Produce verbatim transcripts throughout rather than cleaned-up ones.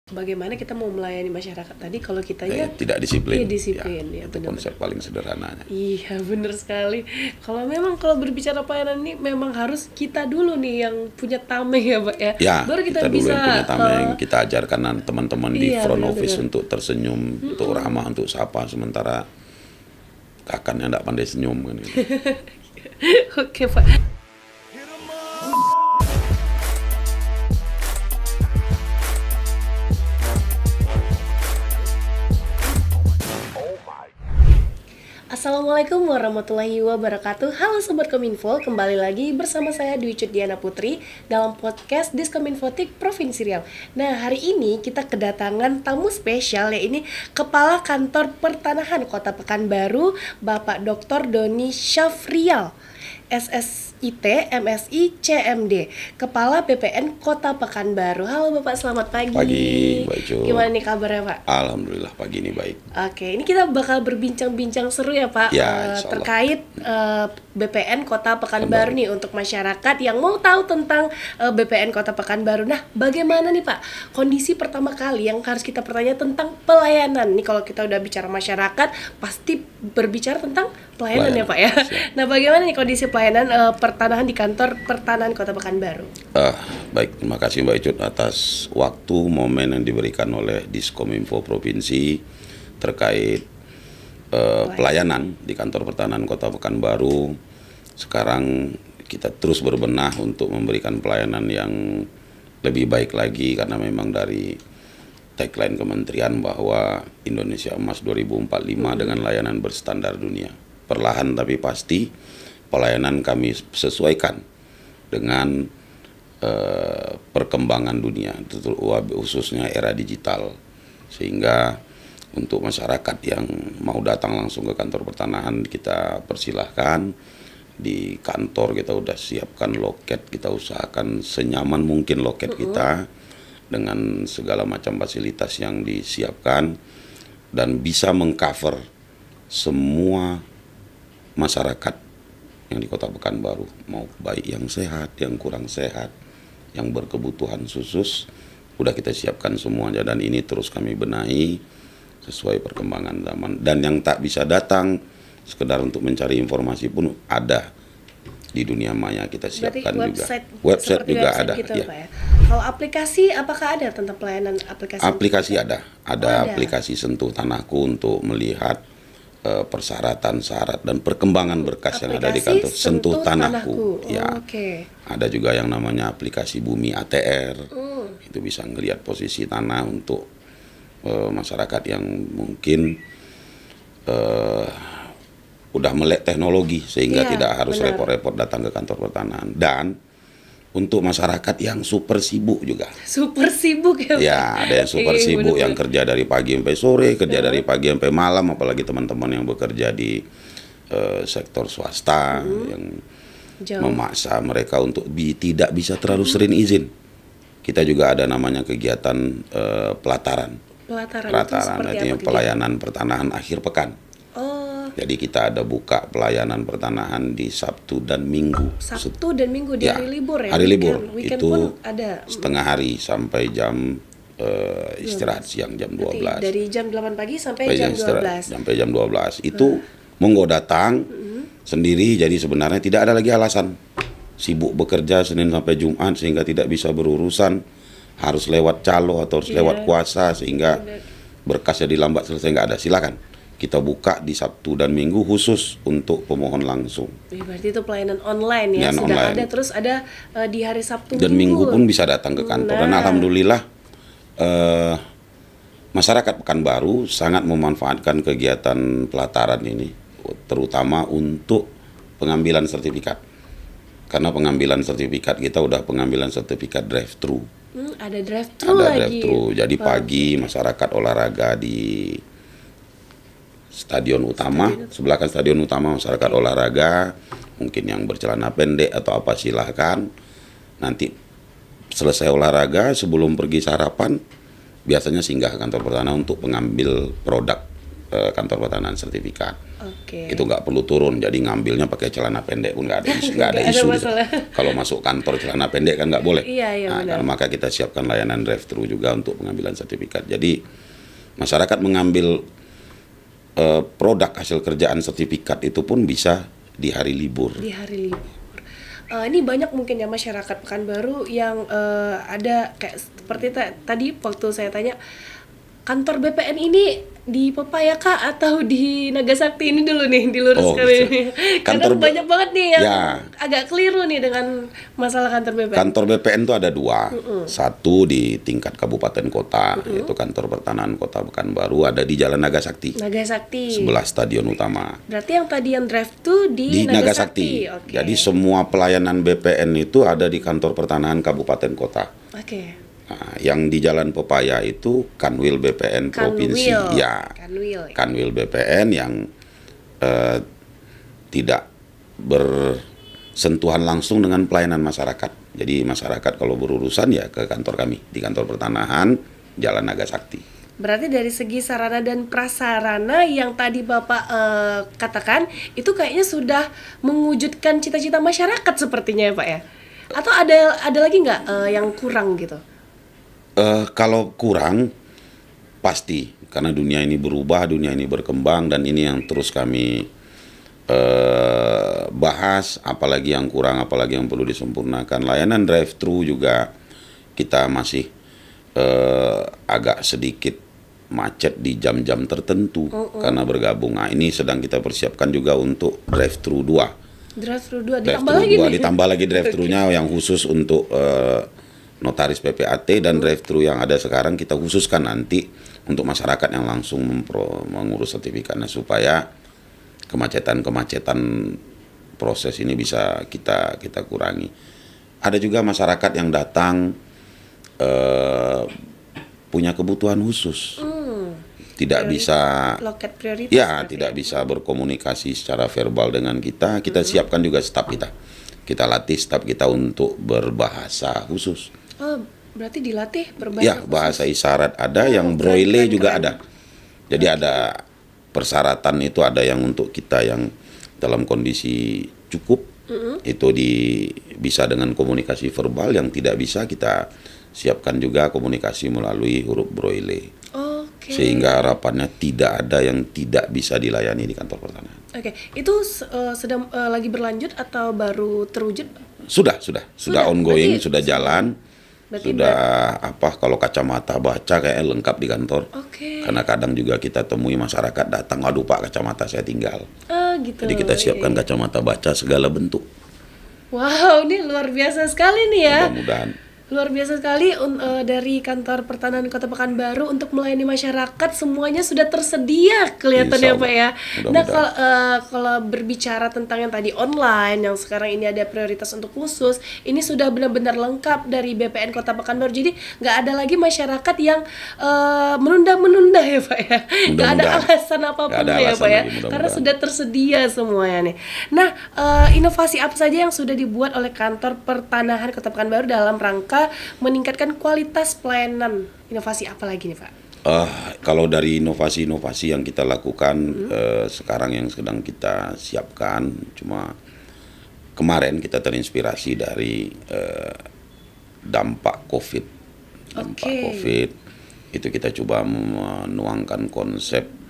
Bagaimana kita mau melayani masyarakat tadi kalau Eh, kitanya tidak disiplin. iya, disiplin, ya, itu benar-benar. konsep paling sederhananya. Iya, bener sekali. Kalau memang kalau berbicara pelayanan ini memang harus kita dulu nih yang punya tameng ya, Pak ya. Ya, Baru kita, kita, dulu bisa yang punya tameng, eh, kita ajarkan teman-teman di iya, front benar-benar. office untuk tersenyum, untuk ramah, untuk sapa, sementara kakannya tidak pandai senyum kan gitu. Oke, Pak. Assalamualaikum warahmatullahi wabarakatuh. Halo Sobat Kominfo, kembali lagi bersama saya Dwi Diana Putri dalam podcast Diskominfotik Provinsi Riau. Nah, hari ini kita kedatangan tamu spesial, yaitu Kepala Kantor Pertanahan Kota Pekanbaru, Bapak Doktor Doni Syafrial, S S I T M S I C M D, Kepala B P N Kota Pekanbaru. Halo Bapak, selamat pagi. Pagi, Mbak Jo. Gimana nih kabarnya, Pak? Alhamdulillah pagi ini baik. Oke, ini kita bakal berbincang-bincang seru ya Pak, Ya, eh, insya Allah. terkait eh, B P N Kota Pekanbaru nih untuk masyarakat yang mau tahu tentang eh, B P N Kota Pekanbaru. Nah, bagaimana nih Pak kondisi pertama kali yang harus kita bertanya tentang pelayanan. Nih kalau kita udah bicara masyarakat pasti berbicara tentang pelayanan, Pelayanan, ya Pak ya. siap. Nah, bagaimana nih kondisi pelayanan eh, pertanahan di kantor pertanahan Kota Pekanbaru? Ah, baik, terima kasih Mbak Icut atas waktu momen yang diberikan oleh Diskominfo Provinsi terkait eh, pelayanan di kantor pertanahan Kota Pekanbaru. Sekarang kita terus berbenah untuk memberikan pelayanan yang lebih baik lagi, karena memang dari tagline kementerian bahwa Indonesia Emas dua ribu empat puluh lima dengan layanan berstandar dunia. Perlahan tapi pasti pelayanan kami sesuaikan dengan eh, perkembangan dunia, khususnya era digital, sehingga untuk masyarakat yang mau datang langsung ke kantor pertanahan kita persilahkan. Di kantor kita udah siapkan loket, kita usahakan senyaman mungkin loket kita dengan segala macam fasilitas yang disiapkan dan bisa mengcover semua masyarakat yang di Kota Pekanbaru, mau baik yang sehat, yang kurang sehat, yang berkebutuhan khusus, udah kita siapkan semuanya, dan ini terus kami benahi sesuai perkembangan zaman. Dan yang tak bisa datang sekedar untuk mencari informasi pun ada di dunia maya, kita siapkan. Berarti juga website, website seperti juga website ada gitu, ya. Pak ya. Kalau aplikasi, apakah ada tentang pelayanan aplikasi? Aplikasi ada, ada ada. aplikasi Sentuh Tanahku untuk melihat uh, persyaratan, syarat dan perkembangan berkas yang ada di kantor. Aplikasi Sentuh Sentuh Tanahku, Tanahku. ya. Oh, oke. Ada juga yang namanya aplikasi Bumi A T R, Hmm. itu bisa ngelihat posisi tanah untuk uh, masyarakat yang mungkin uh, udah melek teknologi sehingga Iya, tidak harus benar. repot-repot datang ke kantor pertanahan. Dan untuk masyarakat yang super sibuk juga. Super sibuk ya Pak? Ya, ada yang super Iya, sibuk bener-bener. yang kerja dari pagi sampai sore, kerja dari pagi sampai malam, apalagi teman-teman yang bekerja di eh, sektor swasta yang Jauh. memaksa mereka untuk bi tidak bisa terlalu sering izin. Kita juga ada namanya kegiatan eh, pelataran. Pelataran, itu Pelataran seperti artinya apa pelayanan pertanahan akhir pekan. Oh, Jadi kita ada buka pelayanan pertanahan di Sabtu dan Minggu. Sabtu dan Minggu di Ya, hari libur ya? hari Weekend- libur. Weekend Itu pun ada. setengah hari sampai jam eh, istirahat siang jam dua Berarti belas. dari jam delapan pagi sampai Sampai jam jam istirahat, dua belas. sampai jam dua belas. Itu monggo datang sendiri, jadi sebenarnya tidak ada lagi alasan sibuk bekerja Senin sampai Jumat sehingga tidak bisa berurusan, harus lewat calo atau harus Iya. lewat kuasa sehingga Benar. berkasnya dilambat selesai, nggak ada. Silakan. Kita buka di Sabtu dan Minggu khusus untuk pemohon langsung. Ih, berarti itu pelayanan online ya, Pelayanan sudah online. ada, terus ada eh, di hari Sabtu Dan Minggu pun bisa datang ke kantor. Dan Nah. alhamdulillah eh, masyarakat Pekanbaru sangat memanfaatkan kegiatan pelataran ini, terutama untuk pengambilan sertifikat. Karena pengambilan sertifikat kita udah pengambilan sertifikat drive-thru. Hmm, ada drive-thru Ada lagi. drive-thru. Jadi Wah. pagi masyarakat olahraga di stadion utama, sebelah kan stadion utama, masyarakat olahraga, mungkin yang bercelana pendek atau apa silahkan. Nanti selesai olahraga sebelum pergi sarapan biasanya singgah ke kantor pertanahan untuk mengambil produk uh, kantor pertanahan sertifikat. Oke. Itu nggak perlu turun, jadi ngambilnya pakai celana pendek pun nggak ada isu, nggak ada Nggak ada isu gitu. masalah. Kalau masuk kantor celana pendek kan nggak boleh. Iya, iya, Nah, benar. karena maka kita siapkan layanan drive-thru juga untuk pengambilan sertifikat. Jadi masyarakat mengambil uh, produk hasil kerjaan sertifikat itu pun bisa di hari libur. Di hari libur. Uh, ini banyak mungkin ya masyarakat Pekanbaru yang uh, ada kayak seperti ta- tadi waktu saya tanya, kantor B P N ini di Pepaya kah atau di Nagasakti? Ini dulu nih diluruskan Oh, ini. Karena Kantor B- banyak banget nih yang Ya. agak keliru nih dengan masalah kantor B P N. Kantor B P N itu ada dua, satu di tingkat kabupaten kota, yaitu kantor pertanahan kota Pekanbaru, ada di Jalan Nagasakti, Nagasakti. sebelah stadion utama. Berarti yang tadi yang drive tuh di, Di Nagasakti. Oke. Jadi semua pelayanan B P N itu ada di kantor pertanahan kabupaten kota. Oke. Nah, yang di Jalan Pepaya itu Kanwil B P N provinsi, Kanwil. ya. Kanwil. Kanwil B P N yang eh, tidak bersentuhan langsung dengan pelayanan masyarakat. Jadi masyarakat kalau berurusan ya ke kantor kami di kantor pertanahan Jalan Nagasakti. Berarti dari segi sarana dan prasarana yang tadi Bapak eh, katakan itu kayaknya sudah mewujudkan cita-cita masyarakat sepertinya ya Pak ya? Atau ada ada lagi nggak eh, yang kurang gitu? Eh, kalau kurang pasti karena dunia ini berubah, dunia ini berkembang dan ini yang terus kami eh, bahas, apalagi yang kurang, apalagi yang perlu disempurnakan. Layanan drive-thru juga kita masih eh, agak sedikit macet di jam-jam tertentu Oh, oh. karena bergabung. Nah, ini sedang kita persiapkan juga untuk drive-thru dua. Drive-thru dua ditambah Drive-thru lagi dua, nih. ditambah lagi drive-thru-nya yang khusus untuk eh, notaris P P A T dan drive-thru yang ada sekarang kita khususkan nanti untuk masyarakat yang langsung mempro, mengurus sertifikatnya supaya kemacetan-kemacetan proses ini bisa kita kita kurangi. Ada juga masyarakat yang datang eh, punya kebutuhan khusus, Hmm, tidak prioritas- bisa loket prioritas. ya berarti tidak bisa berkomunikasi secara verbal dengan kita. Kita siapkan juga staf kita. Kita latih staf kita untuk berbahasa khusus. Oh, berarti dilatih berbahasa Ya, khusus. bahasa isyarat ada, Oh, yang keren, braille keren, juga keren. ada. Jadi ada persyaratan itu ada yang untuk kita yang dalam kondisi cukup, itu di bisa dengan komunikasi verbal, yang tidak bisa kita siapkan juga komunikasi melalui huruf braille. Oke. Sehingga harapannya tidak ada yang tidak bisa dilayani di kantor pertanahan. Oke, itu eh, sedang eh, lagi berlanjut atau baru terwujud? Sudah, sudah, sudah, Sudah, ongoing, berarti sudah jalan. Berarti Sudah apa kalau kacamata baca kayaknya lengkap di kantor. Oke. Karena kadang juga kita temui masyarakat datang, aduh Pak kacamata saya tinggal. Ah, gitu. Jadi kita siapkan Iya, iya. kacamata baca segala bentuk. Wow, ini luar biasa sekali nih ya. Mudah-mudahan. Luar biasa sekali un- eh, dari kantor pertanahan Kota Pekanbaru untuk melayani masyarakat, semuanya sudah tersedia kelihatannya Insya Pak ya. Allah. Nah Mudah-mudahan. kalau eh, kalau berbicara tentang yang tadi online, yang sekarang ini ada prioritas untuk khusus, ini sudah benar-benar lengkap dari B P N Kota Pekanbaru. Jadi nggak ada lagi masyarakat yang eh, menunda-menunda ya Pak ya. Nggak ada Mudah-mudahan. alasan apapun Nggak ada ya alasan Pak ya. lagi, mudah-mudahan. Karena sudah tersedia semuanya nih. Nah, eh, inovasi apa saja yang sudah dibuat oleh kantor pertanahan Kota Pekanbaru dalam rangka meningkatkan kualitas pelayanan? Inovasi apa lagi nih Pak? Eh, kalau dari inovasi-inovasi yang kita lakukan eh, sekarang yang sedang kita siapkan, cuma kemarin kita terinspirasi dari eh, dampak COVID. Dampak Oke. COVID itu kita coba menuangkan konsep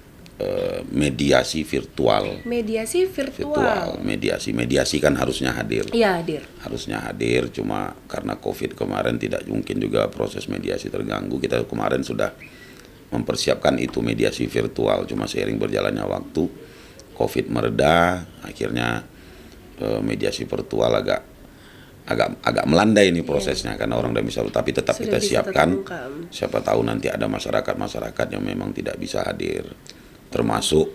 eh, mediasi virtual. Mediasi virtual. Virtual, mediasi, mediasi kan harusnya hadir. Iya, hadir. Harusnya hadir, cuma karena COVID kemarin tidak mungkin juga proses mediasi terganggu. Kita kemarin sudah mempersiapkan itu mediasi virtual, cuma seiring berjalannya waktu COVID mereda, akhirnya eh, mediasi virtual agak agak agak melandai ini prosesnya karena orang udah bisa, tapi tetap Sudah kita bisa siapkan. terungkap. Siapa tahu nanti ada masyarakat-masyarakat yang memang tidak bisa hadir, termasuk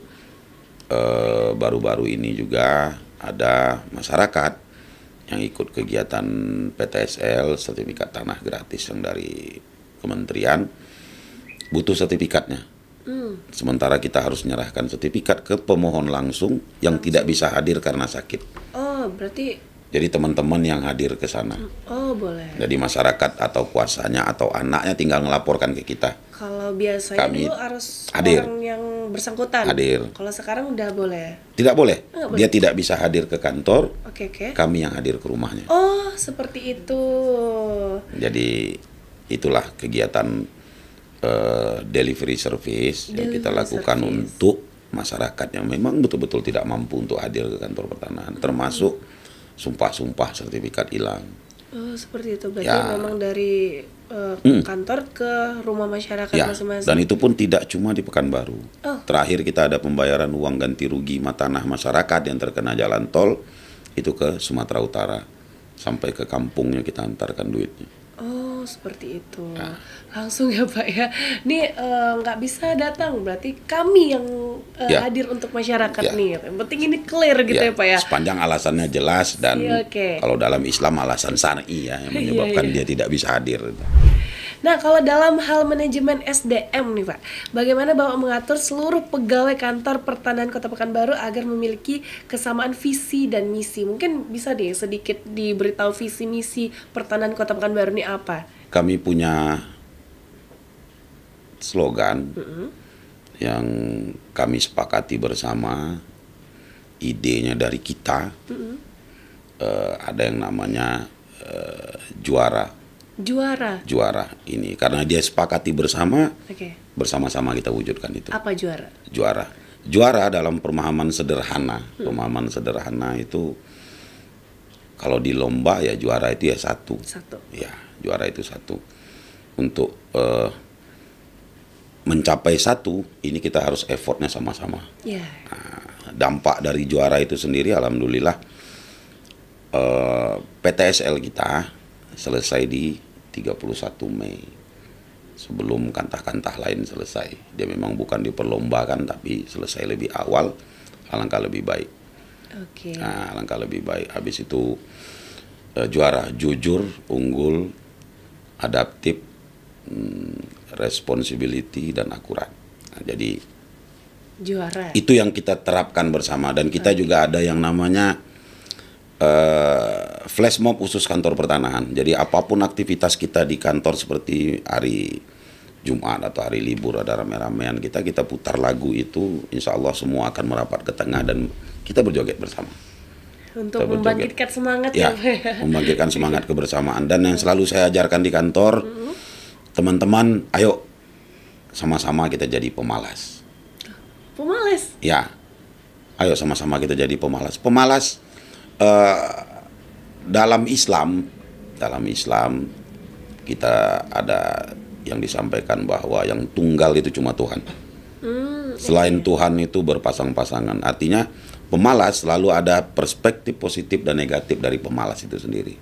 eh, baru-baru ini juga ada masyarakat yang ikut kegiatan P T S L, sertifikat tanah gratis yang dari kementerian, butuh sertifikatnya. Hmm. Sementara kita harus menyerahkan sertifikat ke pemohon langsung yang tidak bisa hadir karena sakit. Oh, berarti Jadi teman-teman yang hadir ke sana. Oh, boleh. Jadi masyarakat atau kuasanya atau anaknya tinggal melaporkan ke kita. Kalau biasanya Kami dulu harus hadir. orang yang bersangkutan. Hadir. Kalau sekarang udah boleh. Tidak boleh. Nggak boleh. Dia tidak bisa hadir ke kantor. Oke, oke. Kami yang hadir ke rumahnya. Oh, seperti itu. Jadi itulah kegiatan uh, delivery service yang kita Delivery lakukan service. untuk masyarakat yang memang betul-betul tidak mampu untuk hadir ke kantor pertanahan, termasuk sumpah-sumpah sertifikat hilang. Oh, seperti itu. Berarti Ya. memang dari uh, Hmm. kantor ke rumah masyarakat Ya, masing-masing. dan itu pun tidak cuma di Pekanbaru. Oh. Terakhir kita ada pembayaran uang ganti rugi tanah masyarakat yang terkena jalan tol itu ke Sumatera Utara. Sampai ke kampungnya kita antarkan duitnya. Oh, seperti itu. Ya. Langsung ya Pak ya. Ini eh, nggak bisa datang, berarti kami yang eh, Ya. hadir untuk masyarakat Ya. nih. Yang penting ini clear gitu ya, Pak ya. Sepanjang alasannya jelas dan Iya, oke. kalau dalam Islam alasan syar'i ya yang menyebabkan Iya, iya. dia tidak bisa hadir. Nah, kalau dalam hal manajemen S D M nih Pak, bagaimana Bapak mengatur seluruh pegawai kantor pertanahan Kota Pekanbaru agar memiliki kesamaan visi dan misi? Mungkin bisa deh sedikit diberitahu visi misi pertanahan Kota Pekanbaru ini apa? Kami punya slogan Mm-mm. yang kami sepakati bersama, idenya dari kita. Mm-mm. Eh, ada yang namanya eh, juara Juara. juara ini karena dia sepakati bersama, Oke. bersama-sama kita wujudkan itu. Apa juara? Juara juara dalam pemahaman sederhana. Pemahaman sederhana itu kalau di lomba ya juara itu ya satu. Satu. Ya, juara itu satu. Untuk eh, mencapai satu, ini kita harus effortnya sama-sama. Ya. Nah, dampak dari juara itu sendiri, alhamdulillah, eh, P T S L kita selesai di tiga puluh satu Mei. Sebelum kantah-kantah lain selesai. Dia memang bukan diperlombakan, tapi selesai lebih awal, alangkah lebih baik. Oke. Nah, alangkah lebih baik. Habis itu eh, juara, jujur, unggul, adaptif, hmm, responsibility, dan akurat. Nah, jadi Juara. itu yang kita terapkan bersama. Dan kita juga ada yang namanya eh, flash mob khusus kantor pertanahan. Jadi apapun aktivitas kita di kantor seperti hari Jumat atau hari libur ada rame-ramean kita, kita putar lagu itu, insya Allah semua akan merapat ke tengah dan kita berjoget bersama. Untuk Kita berjoget. membangkitkan semangat Ya, ya, Pak ya. membangkitkan semangat kebersamaan. Dan yang selalu saya ajarkan di kantor, teman-teman, ayo sama-sama kita jadi pemalas. Pemalas. Ya, ayo sama-sama kita jadi pemalas. Pemalas eh, dalam Islam, dalam Islam kita ada yang disampaikan bahwa yang tunggal itu cuma Tuhan. Hmm, Selain Tuhan itu berpasang-pasangan. Artinya pemalas selalu ada perspektif positif dan negatif dari pemalas itu sendiri.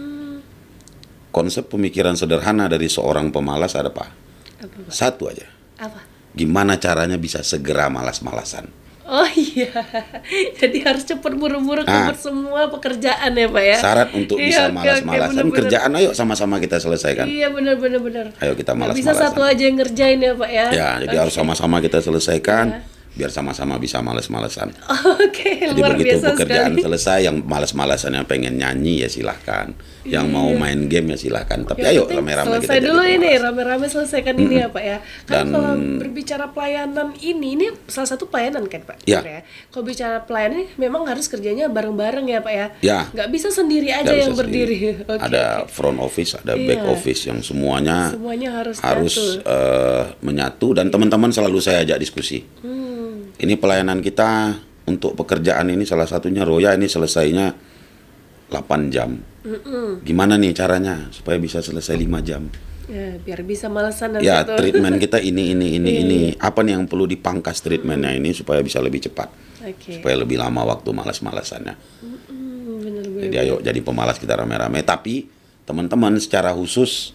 Konsep pemikiran sederhana dari seorang pemalas ada apa? apa, Pak? Satu aja. Apa? Gimana caranya bisa segera malas-malasan? Oh iya, jadi harus cepat buru-buru Ah. keluar semua pekerjaan ya Pak ya. Syarat untuk Iya, bisa oke, oke, malas-malasan bener-bener. kerjaan, ayo sama-sama kita selesaikan. Iya benar-benar benar. Ayo kita Nggak malas-malasan. bisa satu aja yang ngerjain ya Pak ya. Ya, jadi harus sama-sama kita selesaikan, Ya. biar sama-sama bisa malas-malasan. Oke, Jadi luar begitu biasa pekerjaan sekali. selesai, yang malas-malasan yang pengen nyanyi ya silahkan, yang mau main game ya silahkan. Tapi Yang ayo penting rame-rame kita selesai jadi dulu ini, pemalas. rame-rame selesaikan ini ya Pak ya. Kan Dan- kalau berbicara pelayanan ini, ini salah satu pelayanan kan Pak? Ya. Bener Kalau bicara pelayanan ini memang harus kerjanya bareng-bareng ya Pak ya. Ya. Nggak bisa sendiri aja Nggak yang bisa berdiri. sendiri. Oke, Ada oke. front office, ada Iya. back office yang semuanya Semuanya harus harus nyatu. eh, menyatu dan teman-teman selalu saya ajak diskusi. Hmm. Ini pelayanan kita untuk pekerjaan ini salah satunya Roya ini selesainya delapan jam. Mm-mm. Gimana nih caranya supaya bisa selesai lima jam? Ya, biar bisa malesan nanti Ya, tuh. treatment kita ini ini ini Iya, ini. Apa nih yang perlu dipangkas treatmentnya ini supaya bisa lebih cepat, Oke. supaya lebih lama waktu malas-malasannya. Hmm, bener-bener. Jadi ayo jadi pemalas kita rame-rame. Tapi teman-teman secara khusus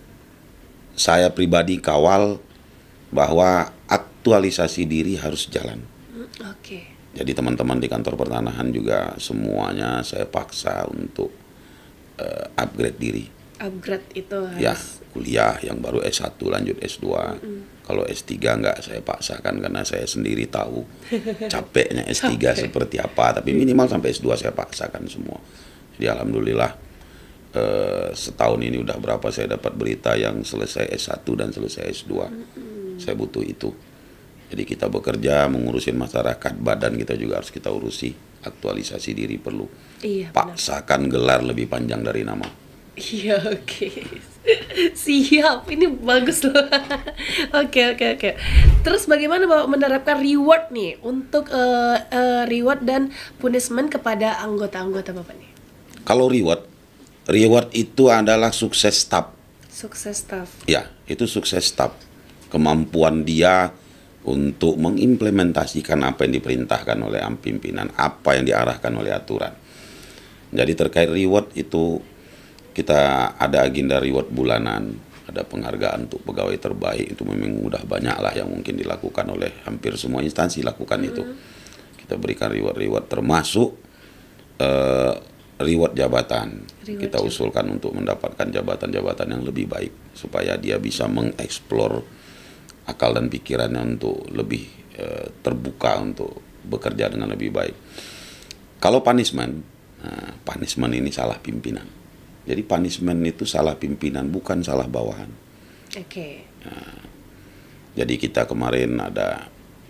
saya pribadi kawal bahwa aktualisasi diri harus jalan. Hmm, Oke. Jadi teman-teman di kantor pertanahan juga semuanya saya paksa untuk eh, upgrade diri. Upgrade itu harus. Ya, kuliah yang baru S satu lanjut S dua. Kalau S tiga enggak saya paksakan karena saya sendiri tahu capeknya S tiga Capek. seperti apa, tapi minimal sampai S dua saya paksakan semua. Jadi alhamdulillah eh, setahun ini udah berapa saya dapat berita yang selesai S satu dan selesai S dua. Mm-hmm. Saya butuh itu. Jadi kita bekerja mengurusin masyarakat, badan kita juga harus kita urusi, aktualisasi diri perlu. Iya, paksakan gelar lebih panjang dari nama. Iya, oke. Okay. Siap, ini bagus loh. Oke, oke, oke. Terus bagaimana Bapak menerapkan reward nih untuk uh, uh, reward dan punishment kepada anggota-anggota Bapak nih? Kalau reward, reward itu adalah sukses staff. Sukses staff. Ya, itu sukses staff. Kemampuan dia untuk mengimplementasikan apa yang diperintahkan oleh pimpinan, apa yang diarahkan oleh aturan. Jadi terkait reward itu kita ada agenda reward bulanan, ada penghargaan untuk pegawai terbaik, itu memang udah banyak lah yang mungkin dilakukan oleh hampir semua instansi lakukan mm-hmm. itu. Kita berikan reward-reward termasuk uh, reward jabatan. Reward kita jabatan. Usulkan untuk mendapatkan jabatan-jabatan yang lebih baik supaya dia bisa mengeksplor akal dan pikirannya untuk lebih uh, terbuka untuk bekerja dengan lebih baik. Kalau punishment, nah, punishment ini salah pimpinan. Jadi punishment itu salah pimpinan, bukan salah bawahan. Oke. Okay. Nah, jadi kita kemarin ada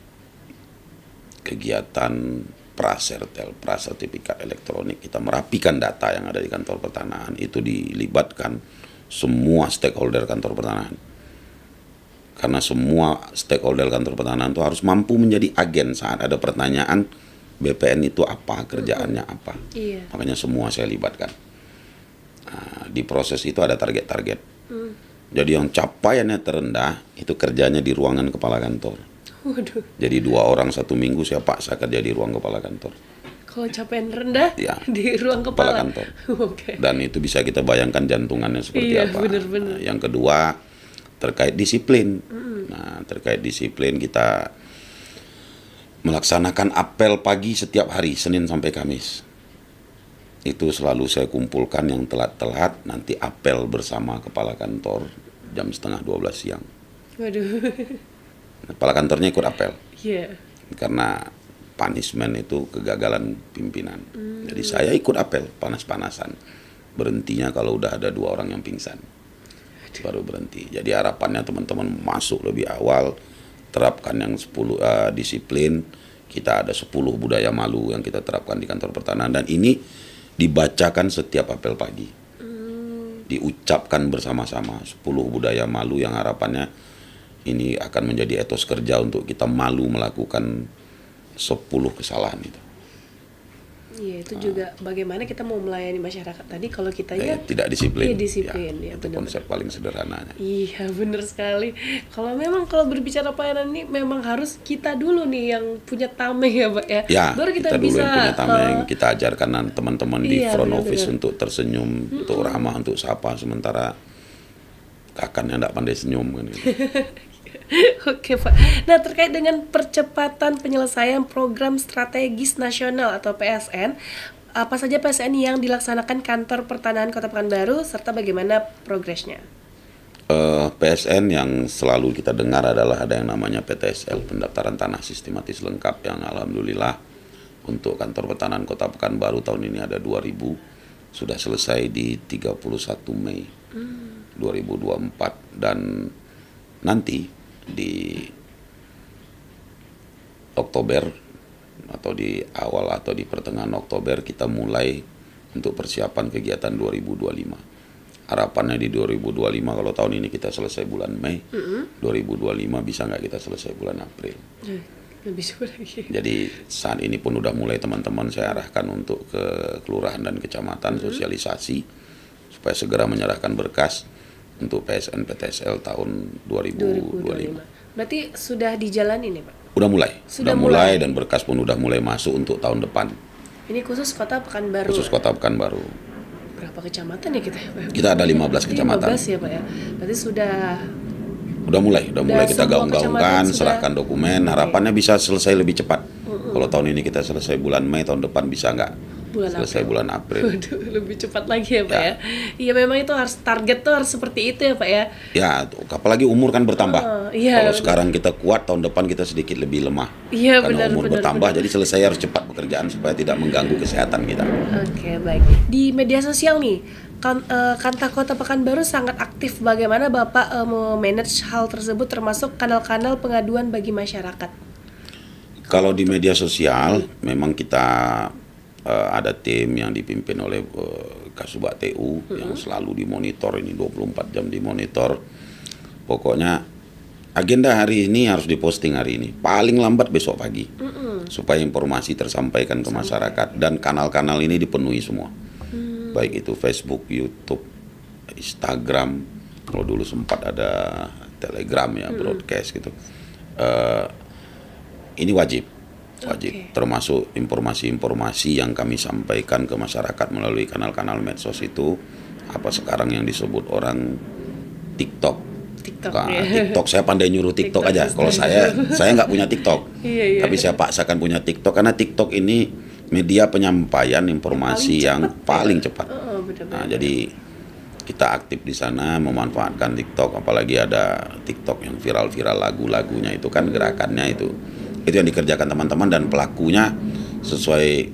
kegiatan prasertel, prasertifikat elektronik. Kita merapikan data yang ada di kantor pertanahan. Itu dilibatkan semua stakeholder kantor pertanahan. Karena semua stakeholder kantor pertanahan itu harus mampu menjadi agen saat ada pertanyaan B P N itu apa, kerjaannya apa. Iya. Makanya semua saya libatkan. Nah, di proses itu ada target-target. Mm. Jadi yang capaiannya terendah itu kerjanya di ruangan kepala kantor. Waduh. Jadi dua orang satu minggu saya paksa kerja di ruang kepala kantor. Kalau capaian rendah ya, di ruang kepala, kepala kantor. Okay. Dan itu bisa kita bayangkan jantungannya seperti iya, apa. Bener-bener. Nah, yang kedua terkait disiplin. Mm. Nah, terkait disiplin kita melaksanakan apel pagi setiap hari, Senin sampai Kamis. Itu selalu saya kumpulkan yang telat-telat, nanti apel bersama kepala kantor jam setengah dua belas siang. Waduh. Kepala kantornya ikut apel. Iya. Yeah. Karena punishment itu kegagalan pimpinan. Mm. Jadi saya ikut apel, panas-panasan. Berhentinya kalau udah ada dua orang yang pingsan. Baru berhenti. Jadi harapannya teman-teman masuk lebih awal, terapkan yang sepuluh uh, disiplin. Kita ada sepuluh budaya malu yang kita terapkan di kantor pertanahan, dan ini dibacakan setiap apel pagi. Mm. Diucapkan bersama-sama sepuluh budaya malu yang harapannya ini akan menjadi etos kerja untuk kita malu melakukan sepuluh kesalahan itu. Iya, itu juga bagaimana kita mau melayani masyarakat tadi kalau kita ya eh, tidak disiplin. Iya, disiplin ya, ya itu bener, konsep paling sederhananya. Iya, benar sekali. Kalau memang kalau berbicara pelayanan ini memang harus kita dulu nih yang punya tameng ya, Pak ya. Ya, baru kita, kita dulu bisa yang punya tameng, uh, kita ajarkan teman-teman iya, di front bener, office bener. untuk tersenyum, mm-hmm. untuk ramah, untuk sapa, sementara kakannya tidak pandai senyum kan gitu. Oke Pak. Nah, terkait dengan percepatan penyelesaian program strategis nasional atau P S N, apa saja P S N yang dilaksanakan kantor pertanahan Kota Pekanbaru serta bagaimana progresnya? Uh, P S N yang selalu kita dengar adalah ada yang namanya P T S L, pendaftaran tanah sistematis lengkap, yang alhamdulillah untuk kantor pertanahan Kota Pekanbaru tahun ini ada dua ribu, sudah selesai di tiga puluh satu Mei hmm. dua ribu dua puluh empat, dan nanti di Oktober atau di awal atau di pertengahan Oktober kita mulai untuk persiapan kegiatan dua ribu dua puluh lima. Harapannya di dua ribu dua puluh lima kalau tahun ini kita selesai bulan Mei, mm-hmm. dua ribu dua puluh lima bisa nggak kita selesai bulan April. Lebih lagi. Jadi saat ini pun udah mulai teman-teman saya arahkan untuk ke kelurahan dan kecamatan, mm-hmm. sosialisasi supaya segera menyerahkan berkas untuk P S N P T S L tahun dua ribu dua puluh lima. Berarti sudah dijalani nih Pak? Udah mulai, sudah udah mulai, mulai dan berkas pun udah mulai masuk untuk tahun depan. Ini khusus Kota Pekanbaru. Khusus Kota Pekanbaru. Berapa kecamatan ya kita? Kita ada lima belas kecamatan. lima belas ya Pak ya. Berarti sudah Udah mulai, udah, udah mulai kita gaung-gaungkan, sudah... serahkan dokumen. Harapannya bisa selesai lebih cepat. Uh-uh. Kalau tahun ini kita selesai bulan Mei, tahun depan bisa nggak? Bulan selesai April. bulan April. Waduh, lebih cepat lagi ya Pak Ya. ya. Iya memang itu harus target tuh harus seperti itu ya Pak ya. Ya, apalagi umur kan bertambah. Oh, iya, Kalau benar. sekarang kita kuat, tahun depan kita sedikit lebih lemah. Iya, Karena benar, umur benar, bertambah, benar. jadi selesai harus cepat pekerjaan supaya tidak mengganggu kesehatan kita. Oke, baik. Di media sosial nih, kan, eh, Kantor Kota Pekanbaru sangat aktif. Bagaimana Bapak eh, memanage hal tersebut termasuk kanal-kanal pengaduan bagi masyarakat? Kalau di media sosial, memang kita uh, ada tim yang dipimpin oleh uh, Kasubag T U hmm. yang selalu dimonitor, ini dua puluh empat jam dimonitor. Pokoknya agenda hari ini harus diposting hari ini, paling lambat besok pagi, hmm. supaya informasi tersampaikan ke Sampai. masyarakat, dan kanal-kanal ini dipenuhi semua, Hmm. baik itu Facebook, YouTube, Instagram, kalau dulu sempat ada Telegram ya, hmm. broadcast gitu. Uh, Ini wajib, wajib. Okay. Termasuk informasi-informasi yang kami sampaikan ke masyarakat melalui kanal-kanal medsos itu, apa sekarang yang disebut orang TikTok. TikTok, Nah, ya. TikTok saya pandai nyuruh TikTok, TikTok aja. system. Kalau saya, saya nggak punya TikTok, Iya, iya. tapi saya paksakan punya TikTok karena TikTok ini media penyampaian informasi Paling yang cepat, paling ya. cepat. Oh, benar-benar. Nah, jadi kita aktif di sana memanfaatkan TikTok, apalagi ada TikTok yang viral-viral lagu-lagunya itu kan gerakannya itu. Itu yang dikerjakan teman-teman, dan pelakunya sesuai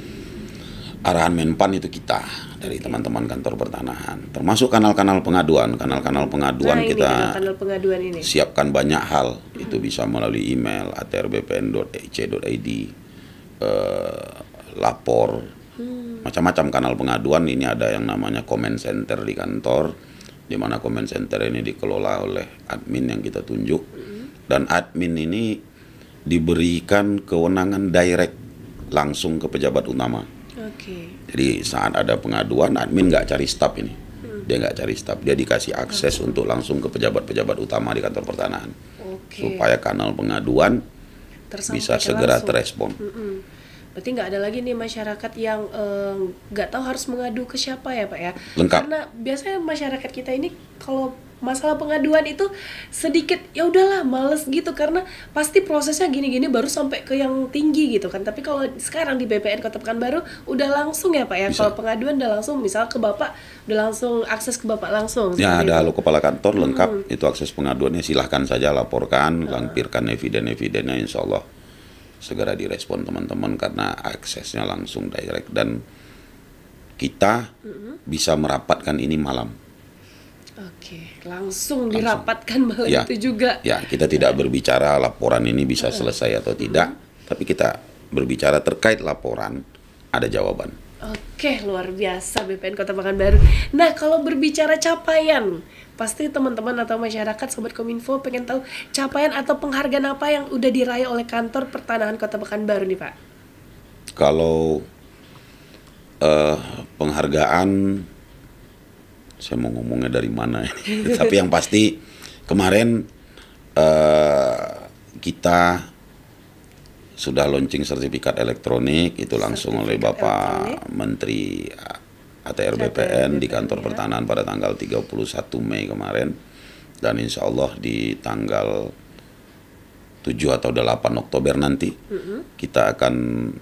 arahan Menpan itu kita dari teman-teman kantor pertanahan. Termasuk kanal-kanal pengaduan, kanal-kanal pengaduan Nah, ini kita kanal pengaduan ini. siapkan banyak hal. Itu bisa melalui email a t r b p n dot e c dot i d, eh, lapor, hmm. macam-macam kanal pengaduan. Ini ada yang namanya comment center di kantor, di mana comment center ini dikelola oleh admin yang kita tunjuk, hmm. dan admin ini diberikan kewenangan direct langsung ke pejabat utama. Oke. Jadi saat ada pengaduan, admin nggak cari staf ini, hmm. dia nggak cari staf, dia dikasih akses hmm. untuk langsung ke pejabat-pejabat utama di kantor pertanahan, Oke. supaya kanal pengaduan bisa segera langsung. terespon. Mm-mm. Berarti nggak ada lagi nih masyarakat yang eh, nggak tahu harus mengadu ke siapa ya Pak ya? Lengkap. Karena biasanya masyarakat kita ini kalau masalah pengaduan itu sedikit ya udahlah males gitu, karena pasti prosesnya gini-gini baru sampai ke yang tinggi gitu kan. Tapi kalau sekarang di B P N Kota Pekanbaru udah langsung ya Pak ya. Bisa. Kalau pengaduan udah langsung, misal ke Bapak udah langsung akses ke Bapak langsung. Ya, seperti ada itu. halo kepala kantor lengkap, Hmm. itu akses pengaduannya, silahkan saja laporkan, lampirkan eviden-evidennya, insya Allah segera direspon teman-teman karena aksesnya langsung direct, dan kita hmm. bisa merapatkan ini malam. Oke, langsung dirapatkan malam Ya. itu juga. Ya, kita tidak berbicara laporan ini bisa selesai atau tidak, tapi kita berbicara terkait laporan, ada jawaban. Oke, luar biasa B P N Kota Pekanbaru. Nah, kalau berbicara capaian, pasti teman-teman atau masyarakat Sobat Kominfo pengen tahu capaian atau penghargaan apa yang udah diraih oleh kantor pertanahan Kota Pekanbaru nih Pak? Kalau eh, penghargaan, saya mau ngomongnya dari mana ini. Tapi yang pasti kemarin eh, kita sudah launching sertifikat elektronik itu langsung sertifikat oleh Bapak elektronik. Menteri A T R B P N di kantor ya. Pertanahan pada tanggal tiga puluh satu Mei kemarin, dan insya Allah di tanggal tujuh atau delapan Oktober nanti mm-hmm. kita akan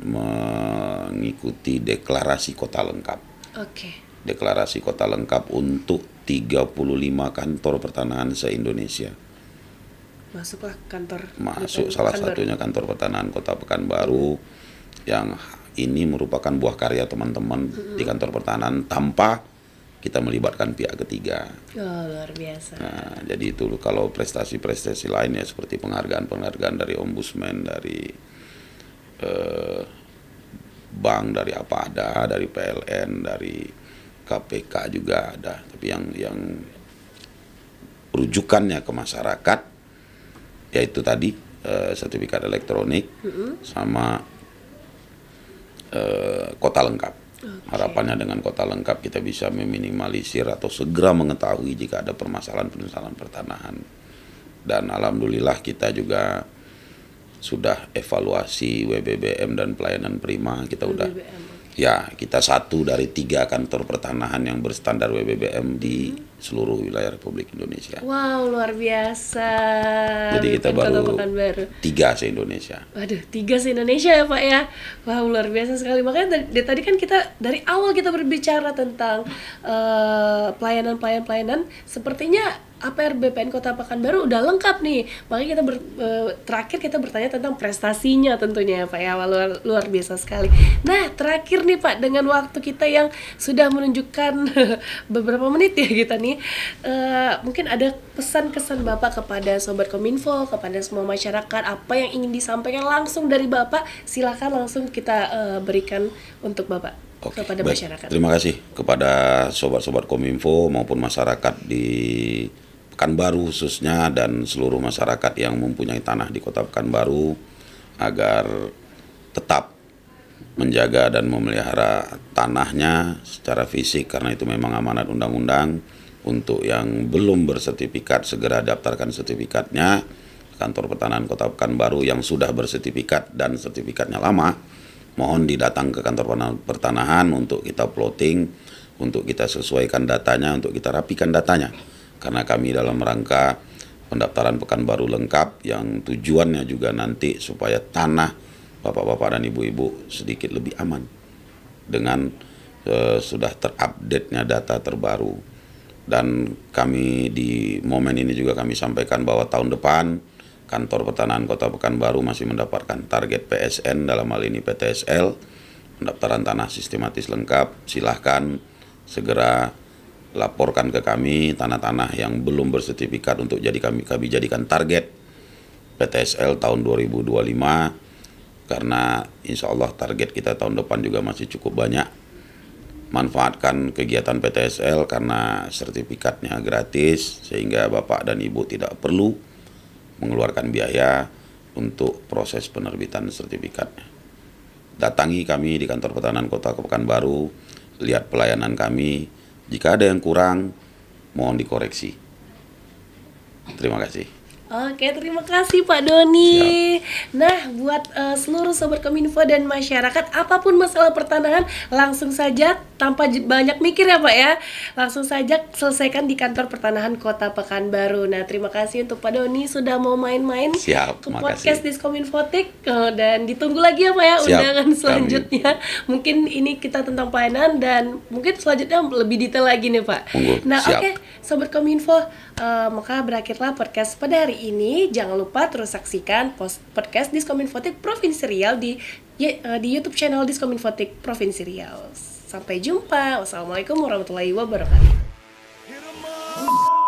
mengikuti deklarasi kota lengkap. Oke. Okay. Deklarasi kota lengkap untuk tiga puluh lima kantor pertanahan se-Indonesia. Masuklah kantor. Masuk salah Pekanbaru. Satunya kantor pertanahan Kota Pekanbaru, yang ini merupakan buah karya teman-teman mm-hmm. di kantor pertanahan tanpa kita melibatkan pihak ketiga. Oh, luar biasa. Nah, jadi itu kalau prestasi-prestasi lainnya seperti penghargaan-penghargaan dari Ombudsman, dari eh, bank, dari apa ada, dari P L N, dari K P K juga ada. Tapi yang yang rujukannya ke masyarakat yaitu tadi eh, sertifikat elektronik mm-hmm. sama eh, kota lengkap. Okay. Harapannya dengan kota lengkap kita bisa meminimalisir atau segera mengetahui jika ada permasalahan-permasalahan pertanahan. Dan alhamdulillah kita juga sudah evaluasi W B B M dan pelayanan prima, kita W B B M, udah okay. Ya, kita satu dari tiga kantor pertanahan yang berstandar W B B M di seluruh wilayah Republik Indonesia. Wow, luar biasa. Jadi kita B P N Kota baru Pekanbaru. tiga se-Indonesia. Waduh, tiga se-Indonesia ya Pak ya. Wow, luar biasa sekali. Makanya dari, dari tadi kan kita dari awal kita berbicara tentang uh, pelayanan-pelayanan-pelayanan. Sepertinya A P R B P N Kota Pekanbaru udah lengkap nih. Makanya kita ber, uh, terakhir kita bertanya tentang prestasinya tentunya ya Pak ya. Luar, luar biasa sekali. Nah, terakhir nih Pak, dengan waktu kita yang sudah menunjukkan beberapa menit ya kita nih, uh, mungkin ada pesan-kesan Bapak kepada Sobat Kominfo, kepada semua masyarakat, apa yang ingin disampaikan langsung dari Bapak, silakan langsung kita uh, berikan untuk Bapak. Oke, kepada baik. masyarakat. Terima kasih kepada sobat-sobat Kominfo maupun masyarakat di Pekanbaru khususnya dan seluruh masyarakat yang mempunyai tanah di Kota Pekanbaru agar tetap menjaga dan memelihara tanahnya secara fisik karena itu memang amanat undang-undang. Untuk yang belum bersertifikat segera daftarkan sertifikatnya kantor pertanahan Kota Pekanbaru. Yang sudah bersertifikat dan sertifikatnya lama mohon didatang ke kantor pertanahan untuk kita plotting, untuk kita sesuaikan datanya, untuk kita rapikan datanya. Karena kami dalam rangka pendaftaran Pekanbaru lengkap yang tujuannya juga nanti supaya tanah bapak-bapak dan ibu-ibu sedikit lebih aman dengan uh, sudah terupdate-nya data terbaru. Dan kami di momen ini juga kami sampaikan bahwa tahun depan kantor pertanahan Kota Pekanbaru masih mendapatkan target P S N dalam hal ini P T S L, pendaftaran tanah sistematis lengkap. Silahkan segera laporkan ke kami tanah-tanah yang belum bersertifikat untuk jadi kami kami jadikan target P T S L tahun dua ribu dua puluh lima, karena insya Allah target kita tahun depan juga masih cukup banyak. Manfaatkan kegiatan P T S L karena sertifikatnya gratis sehingga Bapak dan Ibu tidak perlu mengeluarkan biaya untuk proses penerbitan sertifikatnya. Datangi kami di kantor pertanahan Kota Pekanbaru, lihat pelayanan kami. Jika ada yang kurang, mohon dikoreksi. Terima kasih. Oke, terima kasih Pak Doni. Siap. Nah, buat uh, seluruh Sobat Kominfo dan masyarakat, apapun masalah pertanahan, langsung saja tanpa banyak mikir ya Pak ya, langsung saja selesaikan di kantor pertanahan Kota Pekanbaru. Nah, terima kasih untuk Pak Doni sudah mau main-main Siap, ke podcast Diskominfotik, uh, dan ditunggu lagi ya Pak ya. Siap, undangan selanjutnya. Kami. Mungkin ini kita tentang pelayanan dan mungkin selanjutnya lebih detail lagi nih Pak. Munggu. Nah, oke okay, Sobat Kominfo, uh, maka berakhirlah podcast pada hari ini. Jangan lupa terus saksikan post podcast Diskominfotik Provinsi Riau di uh, di YouTube channel Diskominfotik Provinsi Riau. Sampai jumpa. Wassalamualaikum warahmatullahi wabarakatuh.